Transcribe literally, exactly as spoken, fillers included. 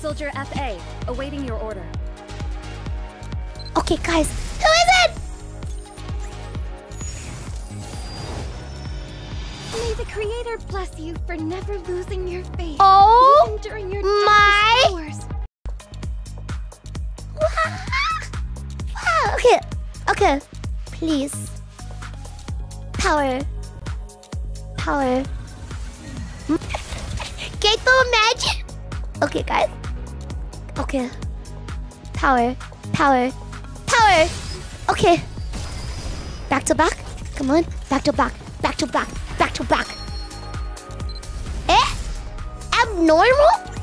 Soldier F A, awaiting your order. Okay, guys. Who is it? May the Creator bless you for never losing your faith. Oh even during your my. darkest hours. Wow. Okay. Okay. Please. Power. Power. Get the magic. Okay, guys. Okay. Power. Power. Power. Okay. Back to back. Come on. Back to back. Back to back. Back to back. Eh? Abnormal?